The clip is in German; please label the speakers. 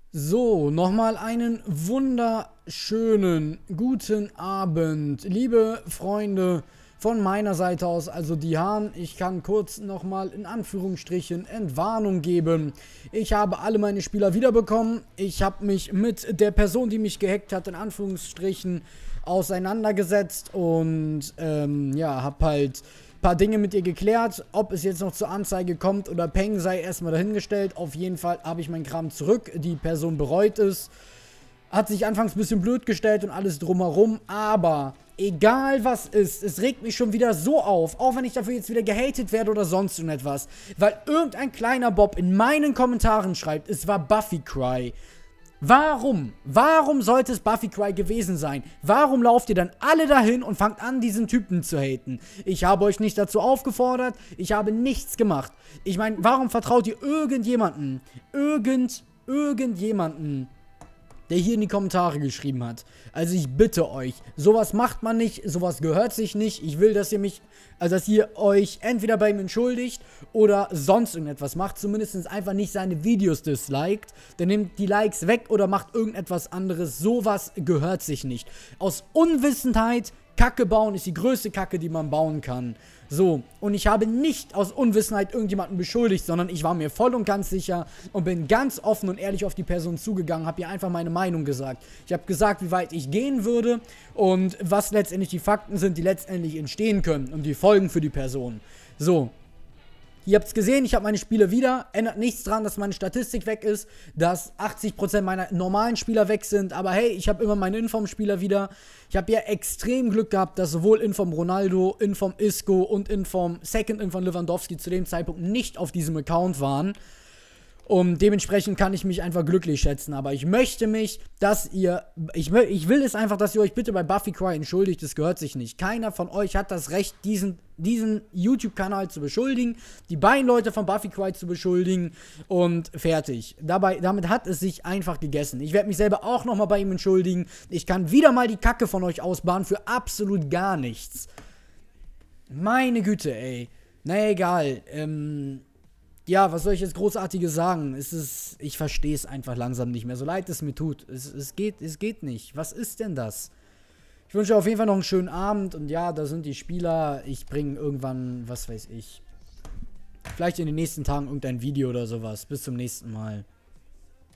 Speaker 1: So, nochmal einen wunderschönen guten Abend, liebe Freunde von meiner Seite aus, also die Hahn. Ich kann kurz nochmal in Anführungsstrichen Entwarnung geben. Ich habe alle meine Spieler wiederbekommen. Ich habe mich mit der Person, die mich gehackt hat, in Anführungsstrichen auseinandergesetzt und ja, habe halt paar Dinge mit ihr geklärt. Ob es jetzt noch zur Anzeige kommt oder Peng, sei erstmal dahingestellt. Auf jeden Fall habe ich meinen Kram zurück. Die Person bereut es. Hat sich anfangs ein bisschen blöd gestellt und alles drumherum. Aber egal was ist, es regt mich schon wieder so auf. Auch wenn ich dafür jetzt wieder gehatet werde oder sonst irgendetwas. Weil irgendein kleiner Bob in meinen Kommentaren schreibt, es war Buffycry. Warum? Warum sollte es Buffycry gewesen sein? Warum lauft ihr dann alle dahin und fangt an, diesen Typen zu haten? Ich habe euch nicht dazu aufgefordert. Ich habe nichts gemacht. Ich meine, warum vertraut ihr irgendjemanden? Irgendjemanden, der hier in die Kommentare geschrieben hat. Also ich bitte euch, sowas macht man nicht, sowas gehört sich nicht. Ich will, dass ihr euch entweder bei ihm entschuldigt oder sonst irgendetwas macht. Zumindest einfach nicht seine Videos disliked. Dann nehmt die Likes weg oder macht irgendetwas anderes. Sowas gehört sich nicht. Aus Unwissenheit Kacke bauen ist die größte Kacke, die man bauen kann. So, und ich habe nicht aus Unwissenheit irgendjemanden beschuldigt, sondern ich war mir voll und ganz sicher und bin ganz offen und ehrlich auf die Person zugegangen, habe ihr einfach meine Meinung gesagt. Ich habe gesagt, wie weit ich gehen würde und was letztendlich die Fakten sind, die letztendlich entstehen können und die Folgen für die Person. So. Ihr habt es gesehen, ich habe meine Spiele wieder. Ändert nichts dran, dass meine Statistik weg ist, dass 80% meiner normalen Spieler weg sind. Aber hey, ich habe immer meine Inform-Spieler wieder. Ich habe ja extrem Glück gehabt, dass sowohl Inform Ronaldo, Inform Isco und Second Inform Lewandowski zu dem Zeitpunkt nicht auf diesem Account waren. Und dementsprechend kann ich mich einfach glücklich schätzen. Aber ich möchte mich, ich will es einfach, dass ihr euch bitte bei Buffycry entschuldigt. Das gehört sich nicht. Keiner von euch hat das Recht, diesen YouTube-Kanal zu beschuldigen, die beiden Leute von Buffycry zu beschuldigen und fertig. Damit hat es sich einfach gegessen. Ich werde mich selber auch nochmal bei ihm entschuldigen. Ich kann wieder mal die Kacke von euch ausbaden für absolut gar nichts. Meine Güte, ey. Na egal, ja, was soll ich jetzt Großartiges sagen? Ich verstehe es einfach langsam nicht mehr. So leid es mir tut. Es geht nicht. Was ist denn das? Ich wünsche auf jeden Fall noch einen schönen Abend. Und ja, da sind die Spieler. Ich bringe irgendwann, was weiß ich, vielleicht in den nächsten Tagen irgendein Video oder sowas. Bis zum nächsten Mal.